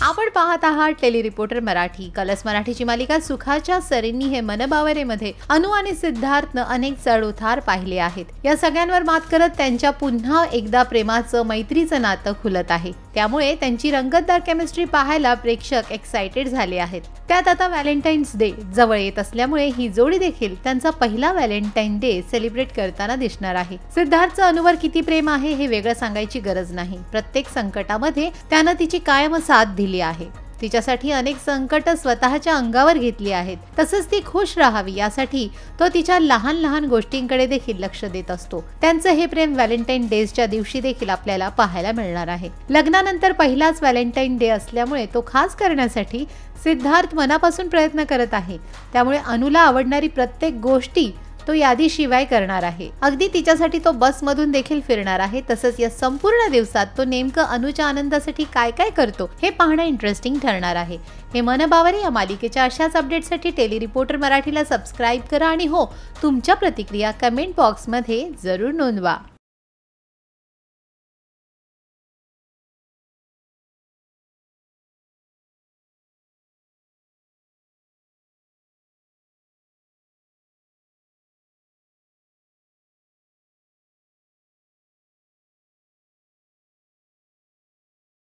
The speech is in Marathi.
आपण पाहत आहात टेली रिपोर्टर मराठी। कलर्स मराठीची मालिका सुखाच्या सरींनी हे मनबावरेमध्ये अनु आणि सिद्धार्थनं अनेक चढउतार पाहिले आहेत। या सगळ्यांवर मात करत त्यांच्या पुन्हा एकदा प्रेमाचं मैत्रीचं नातं खुलत आहे। त्यामुळे त्यांची रंगतदार केमिस्ट्री पाहायला प्रेक्षक एक्साइटेड झाले आहेत। त्यात आता व्हॅलेंटाईन्स डे जवळ येत असल्यामुळे ही जोडी देखील त्यांचा पहिला व्हॅलेंटाईन डे सेलिब्रेट करताना दिसणार आहे। सिद्धार्थचं अनुवर किती प्रेम आहे हे वेगळं सांगायची गरज नाही। प्रत्येक संकटामध्ये त्यानं तिची कायम साथ दिली आहे। तिच्यासाठी अनेक संकट स्वतःच्या अंगावर घेतली आहेत। तसंच ती खुश राहावी यासाठी तो तिच्या लहान लहान गोष्टींकडे देखील लक्ष देत असतो। त्यांचं हे प्रेम व्हॅलेंटाईन डेच्या दिवशी देखील आपल्याला पाहायला मिळणार आहे। लग्नानंतर पहिलाच व्हॅलेंटाईन डे असल्यामुळे तो खास करण्यासाठी सिद्धार्थ मनापासून प्रयत्न करत आहे। त्यामुळे अनुला आवडणारी प्रत्येक गोष्टी तो यादीशिवाय करणार आहे। अगदी तिच्यासाठी तो बसमधून देखील फिरणार आहे। तसंच या संपूर्ण दिवसात तो नेमकं अनुच्या आनंदासाठी काय काय करतो हे पाहणं इंटरेस्टिंग ठरणार आहे। हे मनबावरे या मालिकेच्या अशाच अपडेट्ससाठी टेली रिपोर्टर मराठीला सबस्क्राइब करा आणि हो, तुमच्या प्रतिक्रिया कमेंट बॉक्समध्ये जरूर नोंदवा।